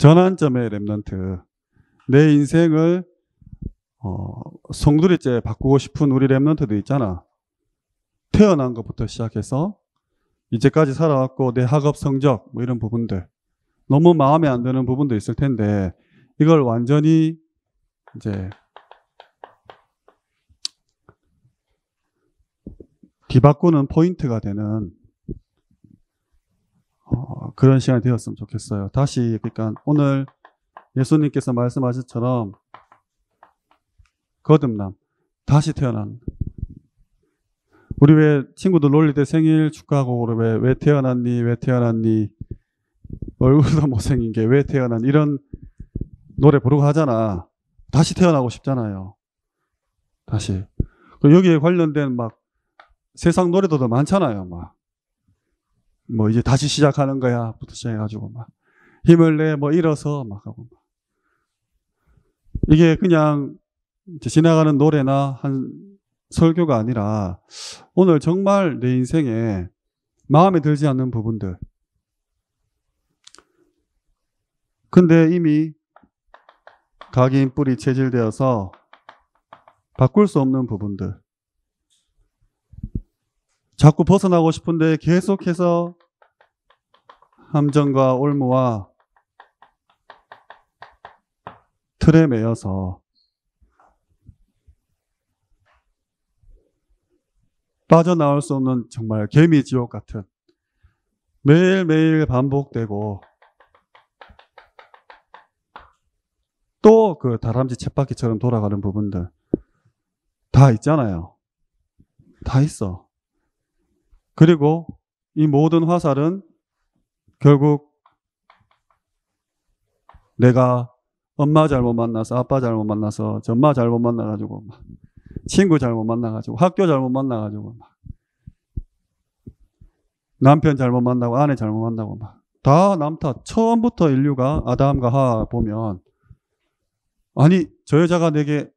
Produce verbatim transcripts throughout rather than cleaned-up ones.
전환점의 랩런트. 내 인생을 어, 송두리째 바꾸고 싶은 우리 랩런트들 있잖아. 태어난 것부터 시작해서 이제까지 살아왔고 내 학업 성적 뭐 이런 부분들 너무 마음에 안 드는 부분도 있을 텐데 이걸 완전히 이제 뒤바꾸는 포인트가 되는 어, 그런 시간이 되었으면 좋겠어요. 다시 그러니까 오늘 예수님께서 말씀하신 것처럼 거듭남, 다시 태어난. 우리 왜 친구들 놀릴 때 생일 축하하고 왜, 왜 태어났니? 왜 태어났니? 얼굴도 못생긴 게 왜 태어났니? 이런 노래 부르고 하잖아. 다시 태어나고 싶잖아요. 다시. 여기에 관련된 막 세상 노래도 많잖아요. 막. 뭐 이제 다시 시작하는 거야. 부터 시작해가지고 막. 힘을 내, 뭐 일어서 막 하고 막. 이게 그냥 지나가는 노래나 한 설교가 아니라 오늘 정말 내 인생에 마음에 들지 않는 부분들. 근데 이미 각인 뿌리 체질되어서 바꿀 수 없는 부분들. 자꾸 벗어나고 싶은데 계속해서 함정과 올무와 틀에 매여서 빠져나올 수 없는 정말 개미지옥 같은 매일매일 반복되고 또 그 다람쥐 쳇바퀴처럼 돌아가는 부분들 다 있잖아요. 다 있어. 그리고 이 모든 화살은 결국 내가 엄마 잘못 만나서 아빠 잘못 만나서 엄마 잘못 만나가지고 막 친구 잘못 만나가지고 학교 잘못 만나가지고 막 남편 잘못 만나고 아내 잘못 만나고 막 다 남 탓. 처음부터 인류가 아담과 하와 보면 아니 저 여자가 내게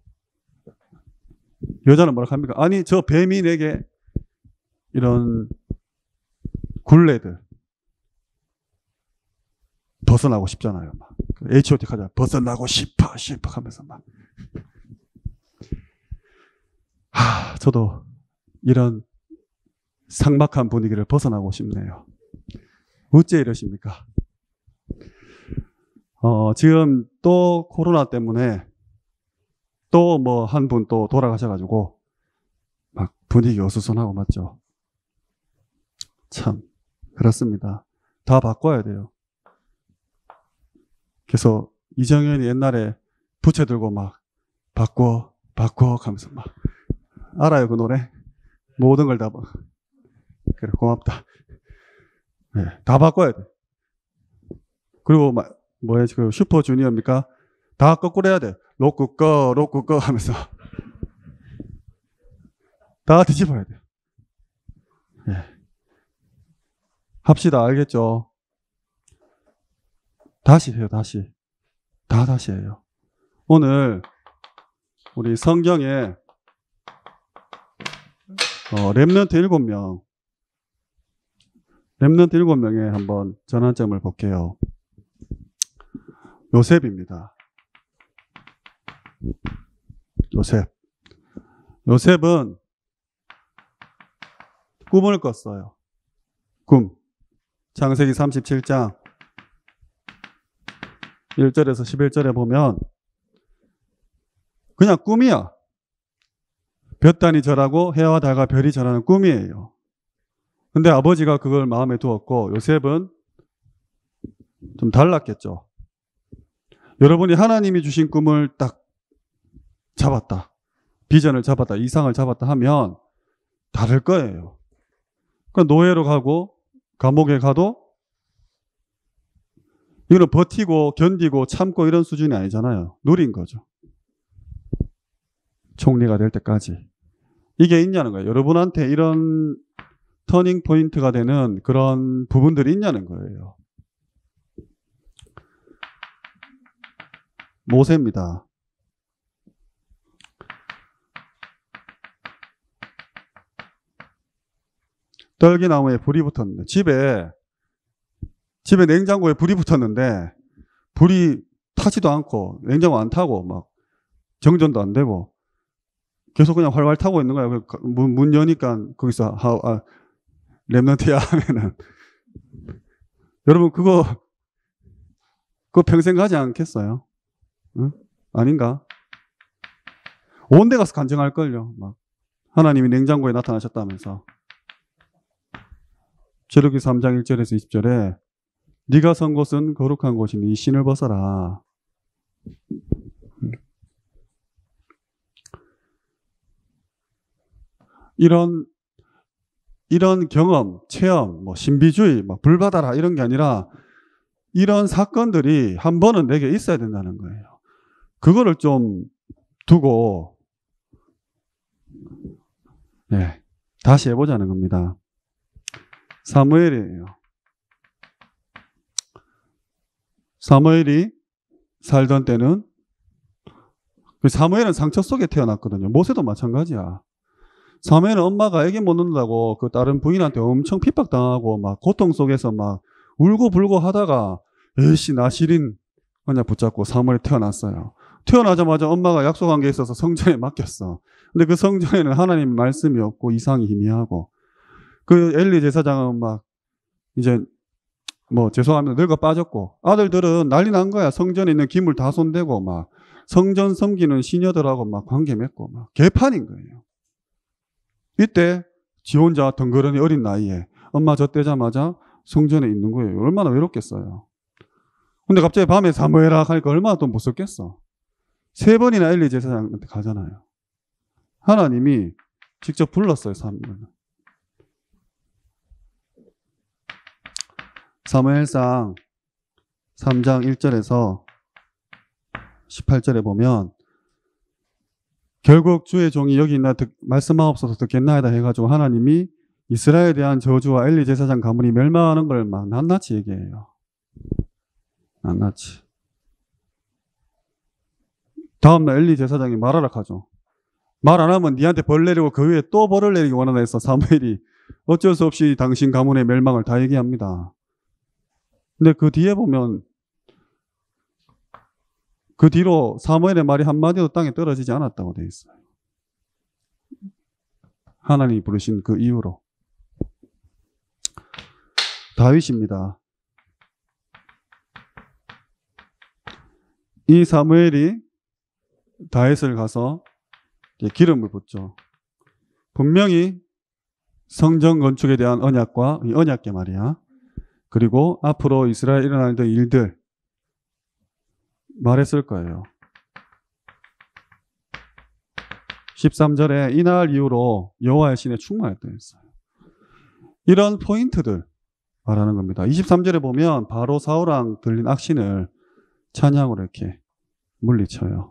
여자는 뭐라 합니까? 아니 저 뱀이 내게 이런 굴레들 벗어나고 싶잖아요. 막. 에이치 오 티 하자 벗어나고 싶어 싶어 하면서 막 하, 저도 이런 삭막한 분위기를 벗어나고 싶네요. 어째 이러십니까? 어, 지금 또 코로나 때문에 또 뭐 한 분 또 돌아가셔가지고 막 분위기 어수선하고 맞죠? 참 그렇습니다. 다 바꿔야 돼요. 그래서 이정현이 옛날에 부채 들고 막 바꿔 바꿔 하면서 막 알아요 그 노래? 모든 걸 다 그래 고맙다. 네, 다 바꿔야 돼. 그리고 막 뭐야 지금 슈퍼주니어입니까? 다 거꾸로 해야 돼. 로꾸 꺼 로꾸 꺼 하면서 다 뒤집어야 돼. 네. 합시다. 알겠죠? 다시 해요. 다시. 다 다시 해요. 오늘 우리 성경에 어, 렘넌트 일곱 명 렘넌트 일곱 명에 한번 전환점을 볼게요. 요셉입니다. 요셉. 요셉은 꿈을 꿨어요. 꿈. 창세기 삼십칠 장 일 절에서 십일 절에 보면 그냥 꿈이야. 볕단이 절하고 해와 달과 별이 절하는 꿈이에요. 근데 아버지가 그걸 마음에 두었고 요셉은 좀 달랐겠죠. 여러분이 하나님이 주신 꿈을 딱 잡았다. 비전을 잡았다. 이상을 잡았다 하면 다를 거예요. 그러니까 노예로 가고 감옥에 가도 이거는 버티고 견디고 참고 이런 수준이 아니잖아요. 누린 거죠. 총리가 될 때까지. 이게 있냐는 거예요. 여러분한테 이런 터닝 포인트가 되는 그런 부분들이 있냐는 거예요. 모세입니다. 떨기나무에 불이 붙었는데 집에 집에 냉장고에 불이 붙었는데 불이 타지도 않고 냉장고 안 타고 막 정전도 안 되고 계속 그냥 활활 타고 있는 거야. 문, 문 여니까 거기서 하, 아, 랩런트야 하면은 여러분 그거 그거 평생 가지 않겠어요? 응? 아닌가? 온 데 가서 간증할걸요. 막 하나님이 냉장고에 나타나셨다면서. 출애굽기 삼 장 일 절에서 이십 절에 네가 선 곳은 거룩한 곳이니 신을 벗어라. 이런 이런 경험, 체험, 뭐 신비주의, 막 불받아라 이런 게 아니라 이런 사건들이 한 번은 내게 있어야 된다는 거예요. 그거를 좀 두고 네, 다시 해보자는 겁니다. 사무엘이에요. 사무엘이 살던 때는 사무엘은 상처 속에 태어났거든요. 모세도 마찬가지야. 사무엘은 엄마가 애기 못 낳는다고 그 다른 부인한테 엄청 핍박당하고 막 고통 속에서 막 울고 불고 하다가 에이씨 나시린 그냥 붙잡고 사무엘이 태어났어요. 태어나자마자 엄마가 약속한 게 있어서 성전에 맡겼어. 근데 그 성전에는 하나님 말씀이 없고 이상이 희미하고 그 엘리 제사장은 막 이제 뭐 죄송합니다 늙어 빠졌고 아들들은 난리 난 거야. 성전에 있는 기물 다 손대고 막 성전 섬기는 시녀들하고 막 관계 맺고 막 개판인 거예요. 이때 지 혼자 덩그러니 어린 나이에 엄마 젖대자마자 성전에 있는 거예요. 얼마나 외롭겠어요. 근데 갑자기 밤에 사무엘아 하니까 얼마나 또 무섭겠어. 세 번이나 엘리 제사장한테 가잖아요. 하나님이 직접 불렀어요. 사무엘은. 사무엘상 삼 장 일 절에서 십팔 절에 보면 결국 주의 종이 여기 있나 말씀하옵소서 듣겠나이다 해가지고 하나님이 이스라엘에 대한 저주와 엘리 제사장 가문이 멸망하는 걸 막 낱낱이 얘기해요. 낱낱이. 다음날 엘리 제사장이 말하라 하죠. 말 안 하면 니한테 벌 내리고 그 위에 또 벌을 내리기 원하다 해서 사무엘이 어쩔 수 없이 당신 가문의 멸망을 다 얘기합니다. 근데 그 뒤에 보면 그 뒤로 사무엘의 말이 한마디도 땅에 떨어지지 않았다고 되어 있어요. 하나님이 부르신 그 이후로. 다윗입니다. 이 사무엘이 다윗을 가서 기름을 붓죠. 분명히 성전 건축에 대한 언약과 이 언약계 말이야. 그리고 앞으로 이스라엘에 일어날 일들 말했을 거예요. 십삼 절에 이날 이후로 여호와의 신에 충만했다 했어요. 이런 포인트들 말하는 겁니다. 이십삼 절에 보면 바로 사울왕 들린 악신을 찬양으로 이렇게 물리쳐요.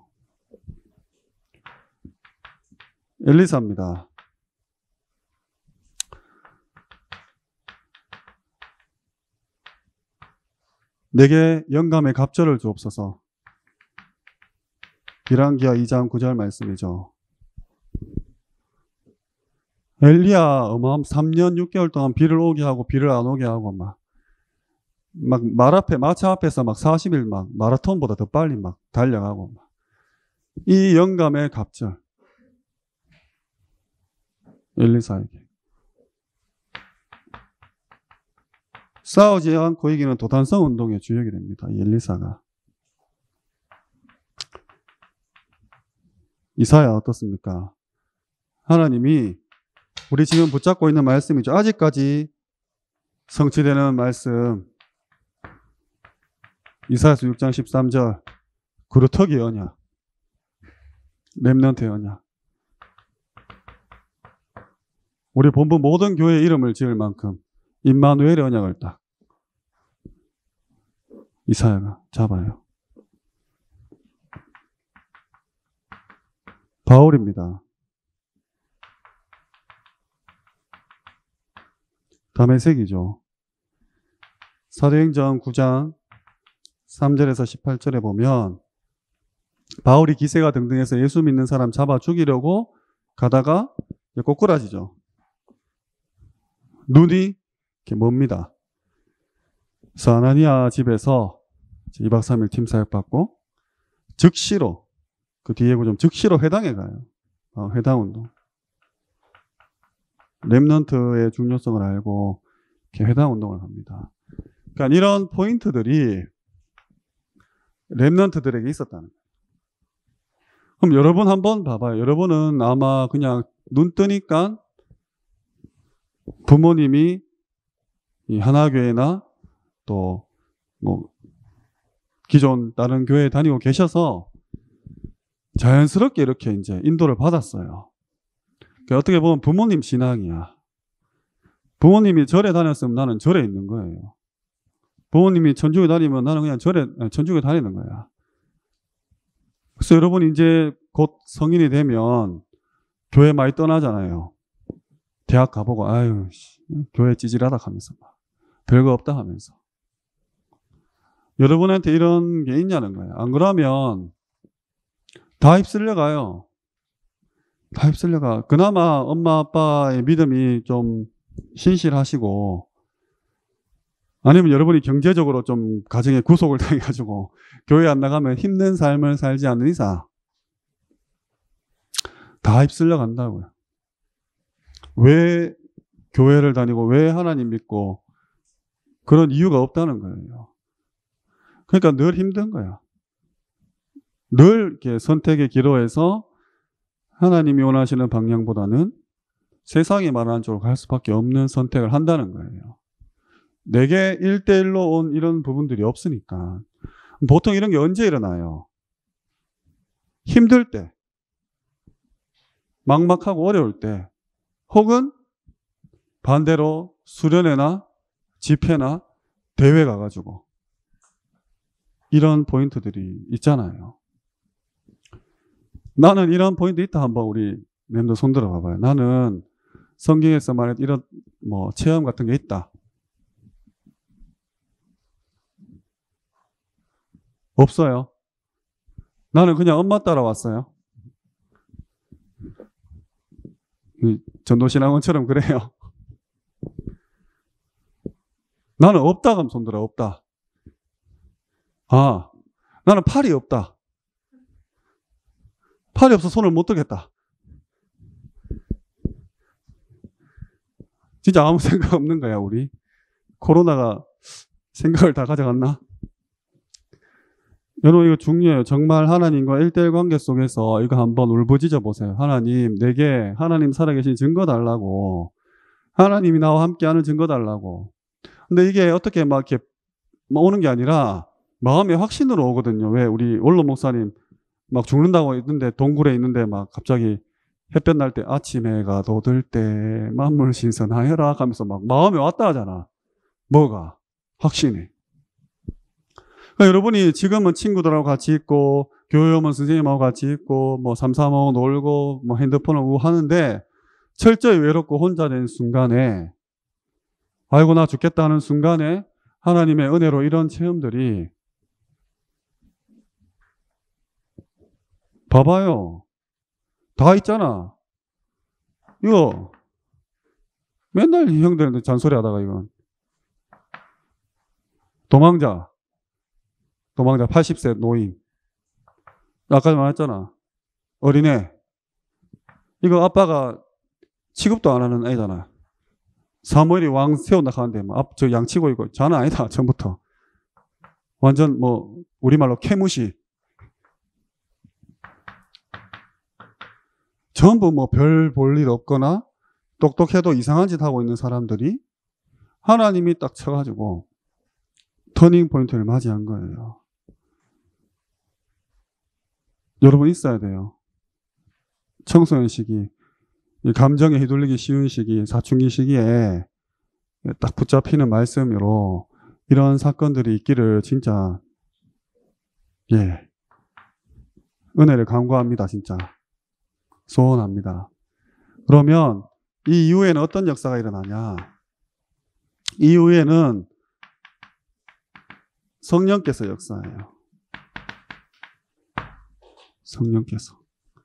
엘리사입니다. 내게 영감의 갑절을 주옵소서. 열왕기하 이 장 구 절 말씀이죠. 엘리야 어마어마한 삼 년 육 개월 동안 비를 오게 하고 비를 안 오게 하고 막 막 말 앞에 마차 앞에서 막 사십 일 막 마라톤보다 더 빨리 막 달려가고 막. 이 영감의 갑절 엘리사에게 싸우지 않고 이기는 도단성 운동의 주역이 됩니다. 이 엘리사가. 이사야 어떻습니까? 하나님이 우리 지금 붙잡고 있는 말씀이죠. 아직까지 성취되는 말씀. 이사야서 육 장 십삼 절 그루터기 언약, 렘넌트의 언약. 우리 본부 모든 교회 이름을 지을 만큼 임마누엘의 언약을 딱 이사야가 잡아요. 바울입니다. 다메섹이죠. 사도행전 구 장 삼 절에서 십팔 절에 보면 바울이 기세가 등등해서 예수 믿는 사람 잡아 죽이려고 가다가 꼬꾸라지죠. 눈이 이렇게 멉니다. 그래서 아나니아 집에서 이 박 삼 일 팀 사역 받고 즉시로 그 뒤에 구좀 즉시로 회당에 가요. 어, 회당 운동. 렘넌트의 중요성을 알고 이렇게 회당 운동을 합니다. 그러니까 이런 포인트들이 렘넌트들에게 있었다는 거예요. 그럼 여러분 한번 봐봐요. 여러분은 아마 그냥 눈 뜨니까 부모님이 이 하나교회나 또 뭐 기존 다른 교회에 다니고 계셔서 자연스럽게 이렇게 이제 인도를 받았어요. 그러니까 어떻게 보면 부모님 신앙이야. 부모님이 절에 다녔으면 나는 절에 있는 거예요. 부모님이 천주교 다니면 나는 그냥 절에, 천주교 다니는 거야. 그래서 여러분이 이제 곧 성인이 되면 교회 많이 떠나잖아요. 대학 가보고, 아유, 교회 찌질하다 하면서 막, 별거 없다 하면서. 여러분한테 이런 게 있냐는 거예요. 안 그러면 다 휩쓸려 가요. 다 휩쓸려 가. 그나마 엄마 아빠의 믿음이 좀 신실하시고, 아니면 여러분이 경제적으로 좀 가정에 구속을 당해가지고 교회 안 나가면 힘든 삶을 살지 않는 이상 다 휩쓸려 간다고요. 왜 교회를 다니고 왜 하나님 믿고 그런 이유가 없다는 거예요. 그러니까 늘 힘든 거야. 늘 이렇게 선택의 기로에서 하나님이 원하시는 방향보다는 세상이 말하는 쪽으로 갈 수밖에 없는 선택을 한다는 거예요. 내게 일 대일로 온 이런 부분들이 없으니까. 보통 이런 게 언제 일어나요? 힘들 때, 막막하고 어려울 때, 혹은 반대로 수련회나 집회나 대회 가가지고 이런 포인트들이 있잖아요. 나는 이런 포인트 있다. 한번 우리 멤버 손 들어 봐봐요. 나는 성경에서 말했던 이런 뭐 체험 같은 게 있다. 없어요. 나는 그냥 엄마 따라왔어요. 전도신학원처럼 그래요. 나는 없다 하면 손들어. 없다. 아, 나는 팔이 없다. 팔이 없어 손을 못 들겠다. 진짜 아무 생각 없는 거야, 우리. 코로나가 생각을 다 가져갔나? 여러분, 이거 중요해요. 정말 하나님과 일대일 관계 속에서 이거 한번 울부짖어 보세요. 하나님, 내게 하나님 살아계신 증거 달라고. 하나님이 나와 함께하는 증거 달라고. 근데 이게 어떻게 막 이렇게 오는 게 아니라 마음의 확신으로 오거든요. 왜 우리 원로 목사님 막 죽는다고 있는데 동굴에 있는데 막 갑자기 햇볕 날 때 아침 해가 돋을 때 만물 신선하여라 하면서 막 마음에 왔다 하잖아. 뭐가? 확신이. 그러니까 여러분이 지금은 친구들하고 같이 있고 교회 오면 선생님하고 같이 있고 뭐 삼삼오오 놀고 뭐 핸드폰을 우고 하는데 철저히 외롭고 혼자 된 순간에 아이고 나 죽겠다 하는 순간에 하나님의 은혜로 이런 체험들이 봐봐요. 다 있잖아. 이거 맨날 형들한테 잔소리 하다가 이건 도망자 도망자 팔십 세 노인 아까 말했잖아. 어린애 이거 아빠가 취급도 안 하는 애잖아. 사무엘이 왕 세운다 하는데 뭐 앞 저 양치고 있고 자는 아니다. 전부터 완전 뭐 우리말로 캐무시. 전부 뭐 별 볼 일 없거나 똑똑해도 이상한 짓 하고 있는 사람들이 하나님이 딱 쳐가지고 터닝 포인트를 맞이한 거예요. 여러분 있어야 돼요. 청소년 시기, 감정에 휘둘리기 쉬운 시기, 사춘기 시기에 딱 붙잡히는 말씀으로 이런 사건들이 있기를 진짜 예 은혜를 간구합니다. 진짜 소원합니다. 그러면 이 이후에는 어떤 역사가 일어나냐? 이 이후에는 성령께서 역사해요. 성령께서.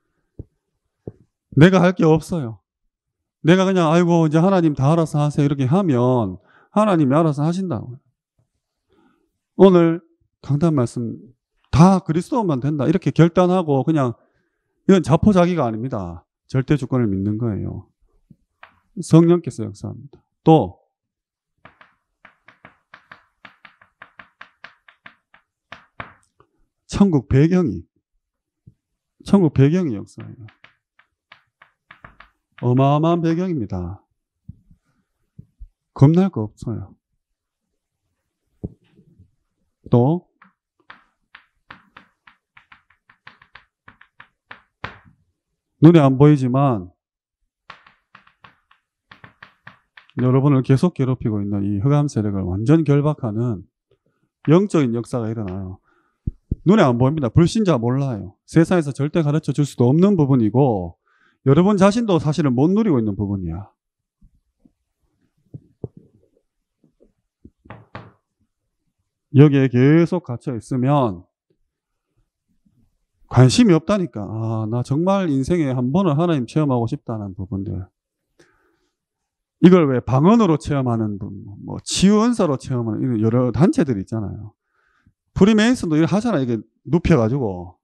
내가 할 게 없어요. 내가 그냥 아이고 이제 하나님 다 알아서 하세요 이렇게 하면 하나님이 알아서 하신다고요. 오늘 강단 말씀 다 그리스도만 된다 이렇게 결단하고 그냥 이건 자포자기가 아닙니다. 절대 주권을 믿는 거예요. 성령께서 역사합니다. 또 천국 배경이 천국 배경이 역사예요. 어마어마한 배경입니다. 겁날 거 없어요. 또 눈에 안 보이지만 여러분을 계속 괴롭히고 있는 이 흑암 세력을 완전 결박하는 영적인 역사가 일어나요. 눈에 안 보입니다. 불신자 몰라요. 세상에서 절대 가르쳐 줄 수도 없는 부분이고 여러분 자신도 사실은 못 누리고 있는 부분이야. 여기에 계속 갇혀 있으면 관심이 없다니까. 아, 나 정말 인생에 한 번은 하나님 체험하고 싶다는 부분들. 이걸 왜 방언으로 체험하는 분, 뭐 치유은사로 체험하는 이런 여러 단체들이 있잖아요. 프리메이슨도 이렇게 하잖아요. 이게 눕혀가지고.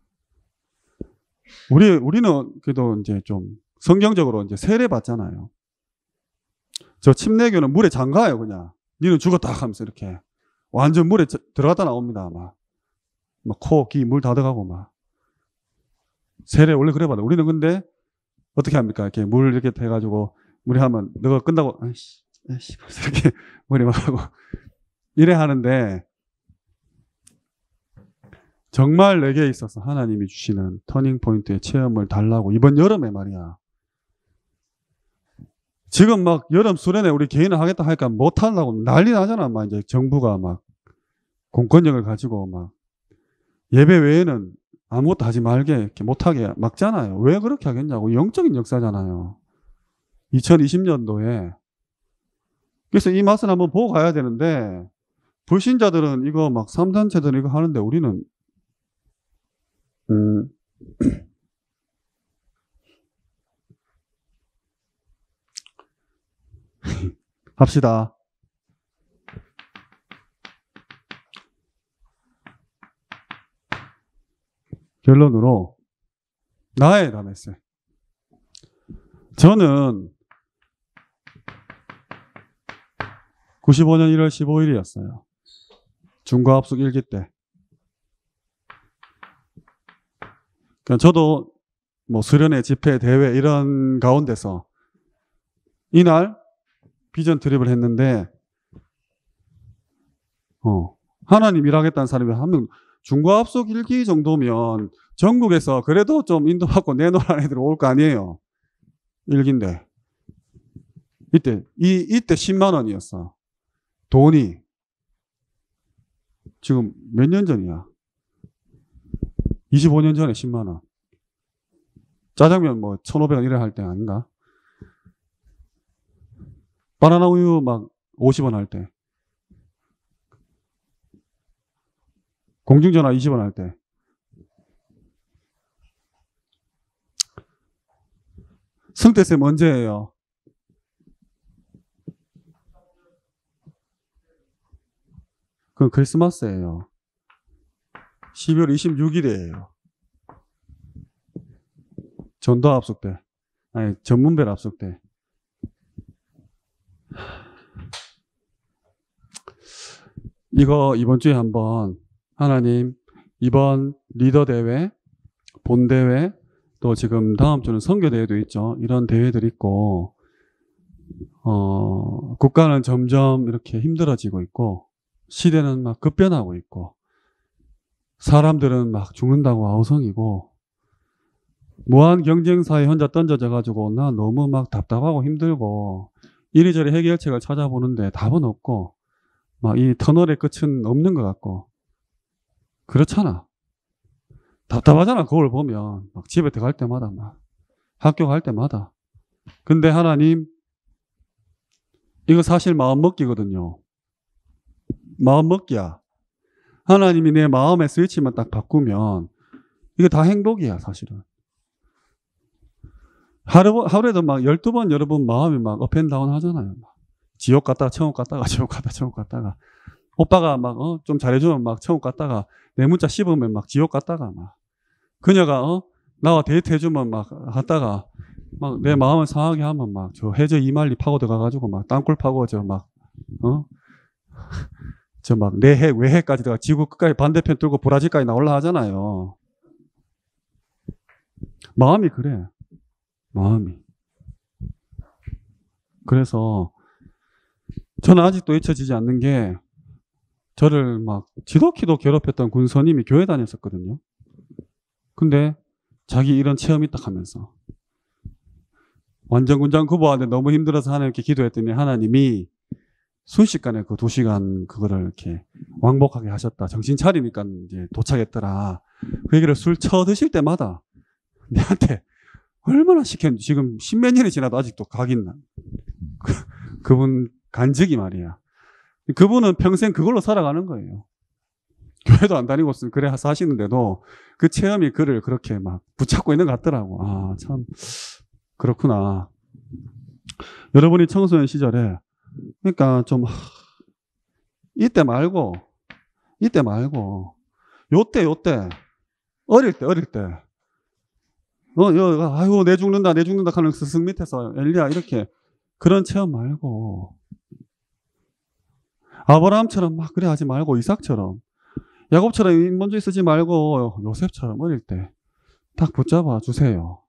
우리, 우리는 그래도 이제 좀 성경적으로 이제 세례 받잖아요. 저 침례교는 물에 잠가요, 그냥. 니는 죽었다 하면서 이렇게. 완전 물에 들어갔다 나옵니다, 막. 막 코, 귀, 물 다 들어가고 막. 세례 원래 그래 받아. 우리는 근데 어떻게 합니까? 이렇게 물 이렇게 해가지고 물이 하면 너가 끝나고, 아이씨, 아이씨, 이렇게 머리 막 하고. 이래 하는데, 정말 내게 있어서 하나님이 주시는 터닝포인트의 체험을 달라고 이번 여름에 말이야. 지금 막 여름 수련회 우리 개인을 하겠다 하니까 못 하려고 난리 나잖아. 막 이제 정부가 막 공권력을 가지고 막 예배 외에는 아무것도 하지 말게 이렇게 못하게 막잖아요. 왜 그렇게 하겠냐고. 영적인 역사잖아요. 이천이십 년도에. 그래서 이 맛을 한번 보고 가야 되는데 불신자들은 이거 막 삼 단체들은 이거 하는데 우리는 음 합시다. 결론으로 나의 다메세. 저는 구십오 년 일월 십오일이었어요. 중과합숙 일기 때. 그러니까 저도 뭐 수련회, 집회, 대회 이런 가운데서 이날 비전 트립을 했는데 어, 하나님 일하겠다는 사람이 한 명 중과합숙 일기 정도면 전국에서 그래도 좀 인도받고 내놓으라는 애들 올 거 아니에요. 일기인데 이때 이 이때 십만 원이었어. 돈이 지금 몇 년 전이야? 이십오 년 전에 십만 원. 짜장면 뭐 천오백 원 이래 할 때 아닌가? 바나나 우유 막 오십 원 할 때. 공중전화 이십 원 할 때. 승태쌤 언제예요? 그건 크리스마스예요. 십이월 이십육일이에요. 전도 합숙 때. 아니, 전문별 합숙 때. 이거 이번 주에 한번 하나님 이번 리더 대회, 본 대회, 또 지금 다음 주는 선교 대회도 있죠. 이런 대회들이 있고 어, 국가는 점점 이렇게 힘들어지고 있고 시대는 막 급변하고 있고 사람들은 막 죽는다고 아우성이고 무한 경쟁사에 혼자 던져져 가지고 나 너무 막 답답하고 힘들고 이리저리 해결책을 찾아보는데 답은 없고 막 이 터널의 끝은 없는 것 같고 그렇잖아. 답답하잖아. 그걸 보면 막 집에 들어갈 때마다 막 학교 갈 때마다. 근데 하나님 이거 사실 마음 먹기거든요. 마음 먹기야. 하나님이 내 마음의 스위치만 딱 바꾸면 이거 다 행복이야 사실은. 하루, 하루에도 막 열두 번 여러분 마음이 막 업앤다운 하잖아요. 지옥 갔다가 천국 갔다가 지옥 갔다가 천국 갔다가 오빠가 막, 어, 좀 잘해주면 막 천국 갔다가, 내 문자 씹으면 막 지옥 갔다가, 막. 그녀가, 어, 나와 데이트 해주면 막 갔다가, 막 내 마음을 상하게 하면 막, 저 해저 이만리 파고 들어가가지고 막 땅굴 파고, 저 막, 어? 저 막 내해, 외해까지 들어가 지구 끝까지 반대편 뚫고 브라질까지 나올라 하잖아요. 마음이 그래. 마음이. 그래서 저는 아직도 잊혀지지 않는 게 저를 막 지독히도 괴롭혔던 군선님이 교회 다녔었거든요. 근데 자기 이런 체험이 딱 하면서 완전 군장 구보하는데 너무 힘들어서 하나님께 기도했더니 하나님이 순식간에 그 두 시간 그거를 이렇게 왕복하게 하셨다. 정신 차리니까 이제 도착했더라. 그 얘기를 술 쳐드실 때마다 내한테 얼마나 시켰는지 지금 십몇 년이 지나도 아직도 각인 나. 그, 그분 간증이 말이야. 그분은 평생 그걸로 살아가는 거예요. 교회도 안 다니고 그래 사시는데도 그 체험이 그를 그렇게 막 붙잡고 있는 것 같더라고. 아, 참 그렇구나. 여러분이 청소년 시절에 그러니까 좀 이때 말고 이때 말고 요때 요때 어릴 때 어릴 때 어, 여, 아이고 내 죽는다 내 죽는다 하는 스승 밑에서 엘리야 이렇게 그런 체험 말고 아브라함처럼 막 그래 하지 말고 이삭처럼 야곱처럼 인본주의 쓰지 말고 요셉처럼 어릴 때 딱 붙잡아 주세요.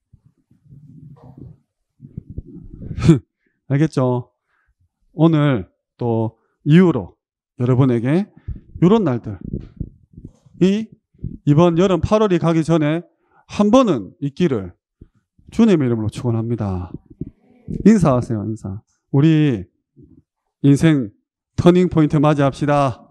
알겠죠? 오늘 또 이후로 여러분에게 이런 날들 이 이번 여름 팔월이 가기 전에 한 번은 있기를 주님의 이름으로 축원합니다. 인사하세요. 인사. 우리 인생 터닝 포인트 맞이합시다.